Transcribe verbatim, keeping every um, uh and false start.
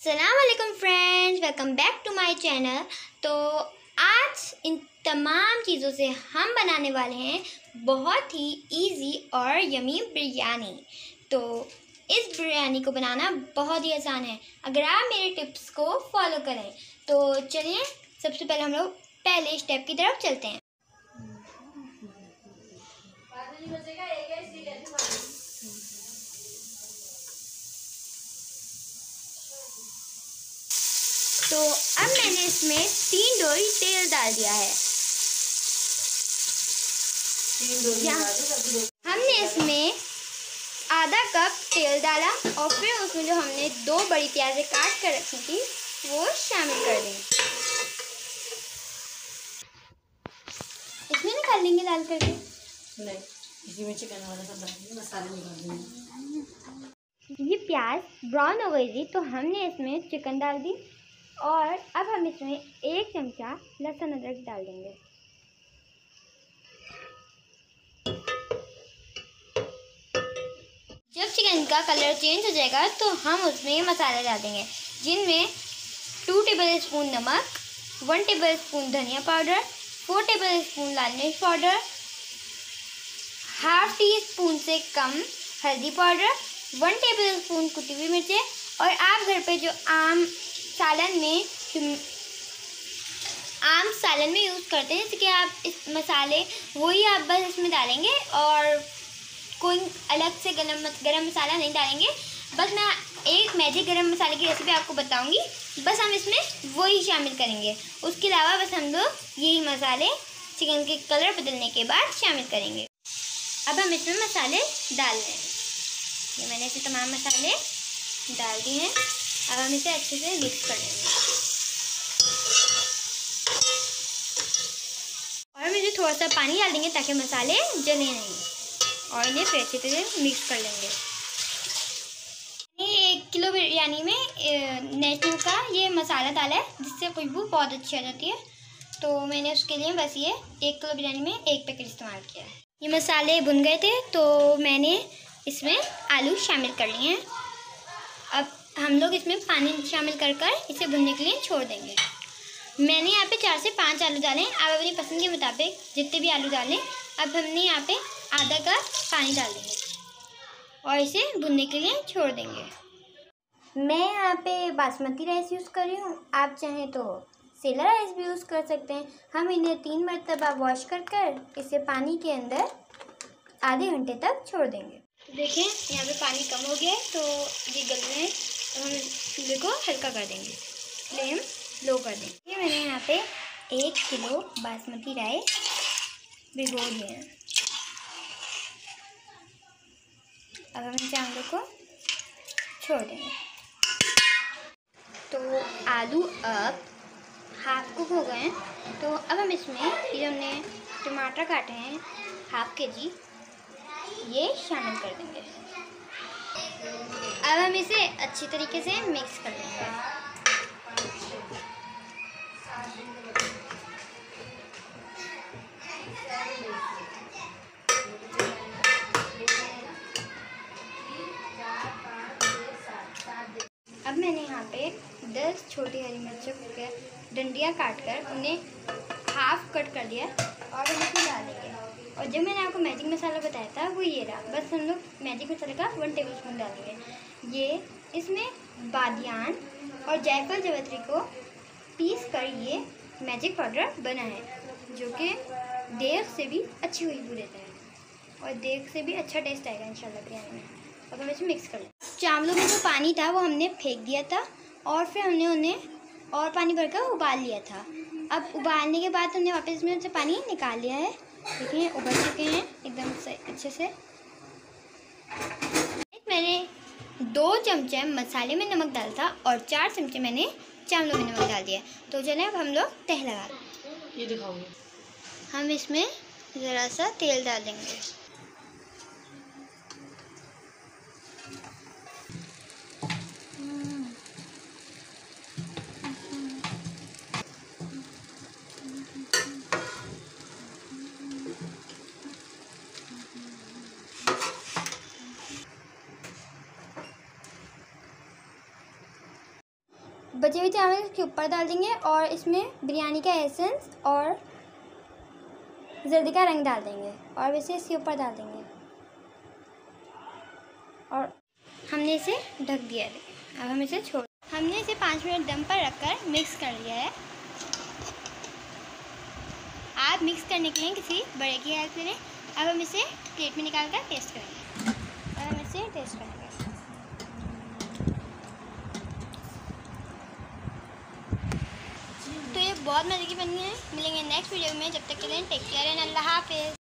अस्सलाम वालेकुम friends, welcome back to my channel. तो आज इन तमाम चीज़ों से हम बनाने वाले हैं बहुत ही इजी और यमी बिरयानी। तो इस बिरयानी को बनाना बहुत ही आसान है अगर आप मेरे टिप्स को फॉलो करें। तो चलिए सबसे पहले हम लोग पहले स्टेप की तरफ चलते हैं। तो अब मैंने इसमें तीन डोरी तेल डाल दिया है। हमने इसमें आधा कप तेल डाला और फिर उसमें जो हमने दो बड़ी प्याज़ें काट कर रखी थी वो शामिल कर देंगे। इसमें निकाल लेंगे डाल करके। नहीं, इसी में चिकन वाला सब डाल देंगे, मसाले निकाल देंगे। ये प्याज ब्राउन हो गई थी तो हमने इसमें चिकन डाल दी और अब हम इसमें एक चमचा लहसुन अदरक डाल देंगे। जब चिकन का कलर चेंज हो जाएगा तो हम उसमें मसाले डाल देंगे, जिनमें टू टेबल स्पून नमक, वन टेबल स्पून धनिया पाउडर, फोर टेबल स्पून लाल मिर्च पाउडर, हाफ टी स्पून से कम हल्दी पाउडर, वन टेबल स्पून कुटी हुई मिर्चें और आप घर पे जो आम सालन में आम सालन में यूज़ करते हैं, जैसे कि आप इस मसाले वही आप बस इसमें डालेंगे और कोई अलग से गरम गरम मसाला नहीं डालेंगे। बस मैं एक मैजिक गरम मसाले की रेसिपी आपको बताऊंगी, बस हम इसमें वही शामिल करेंगे। उसके अलावा बस हम लोग यही मसाले चिकन के कलर बदलने के बाद शामिल करेंगे। अब हम इसमें मसाले डाल रहे हैं। ये मैंने इसमें तमाम मसाले डाल दिए हैं। अब हम इसे अच्छे से मिक्स कर लेंगे और हम इसे थोड़ा सा पानी डाल देंगे ताकि मसाले जले नहीं और इन्हें फिर अच्छी तरह मिक्स कर लेंगे। एक किलो बिरयानी में नेचुरल का ये मसाला डाला है जिससे खुशबू बहुत अच्छी आ जाती है। तो मैंने उसके लिए बस ये एक किलो बिरयानी में एक पैकेट इस्तेमाल किया है। ये मसाले भुन गए थे तो मैंने इसमें आलू शामिल कर लिए हैं। अब हम लोग इसमें पानी शामिल कर कर इसे भुनने के लिए छोड़ देंगे। मैंने यहाँ पे चार से पाँच आलू डाले हैं, आप अपनी पसंद के मुताबिक जितने भी आलू डालें। अब हमने यहाँ पे आधा कप पानी डाल देंगे और इसे भुनने के लिए छोड़ देंगे। मैं यहाँ पे बासमती राइस यूज़ कर रही हूँ, आप चाहें तो सेला राइस भी यूज़ कर सकते हैं। हम इन्हें तीन मरतबा वॉश कर कर इसे पानी के अंदर आधे घंटे तक छोड़ देंगे। तो देखें यहाँ पे पानी कम हो गया है तो ये गल रहे हैं, तो हम चूल्हे को हल्का कर देंगे, फ्लेम लो कर देंगे। ये मैंने यहाँ पे एक किलो बासमती राइस भिगो दिए हैं। अब हम चावलों को छोड़ देंगे। तो आलू अब हाफ कुक हो गए हैं तो अब हम इसमें ये हमने टमाटर काटे हैं हाफ के जी ये शामिल कर देंगे। अब हम इसे अच्छी तरीके से मिक्स कर देंगे। अब मैंने यहाँ पे दस छोटी हरी मिर्चों के डंडियाँ काट कर उन्हें हाफ कट कर दिया और हम इसमें डाल देंगे। और जो मैंने आपको मैजिक मसाला बताया था वो ये रहा, बस हम लोग मैजिक मसाले का वन टेबल स्पून डालेंगे। ये इसमें बादियान और जायफल जवैत्री को पीस कर ये मैजिक पाउडर बना है, जो कि देग से भी अच्छी खुशबू देता है और देग से भी अच्छा टेस्ट आएगा इंशाल्लाह बिरयानी में। अब हम इसे मिक्स कर लें। चावलों में जो पानी था वो हमने फेंक दिया था और फिर हमने उन्हें और पानी भरकर उबाल लिया था। अब उबालने के बाद हमने वापस इसमें से पानी निकाल लिया है। देखिए उबल चुके हैं एकदम से अच्छे से। मैंने दो चमचे मसाले में नमक डाला था और चार चमचे मैंने चावलों में नमक डाल दिया। तो चलें अब हम लोग तह लगा ये दिखाओगे। हम इसमें ज़रा सा तेल डाल देंगे। बचे हुए चावल इसके ऊपर डाल देंगे और इसमें बिरयानी का एसेंस और जल्दी का रंग डाल देंगे और वैसे इसके ऊपर डाल देंगे और हमने इसे ढक दिया है। अब हम इसे छोड़ हमने इसे पाँच मिनट दम पर रखकर मिक्स कर लिया है। आप मिक्स करने के लिए किसी बड़े की हेल्प करें। अब हम इसे प्लेट में निकाल कर टेस्ट करेंगे। अब हम इसे टेस्ट करेंगे। तो ये बहुत मज़े की बनी है। मिलेंगे नेक्स्ट वीडियो में, जब तक के लिए टेक केयर एंड अल्लाह हाफिज़।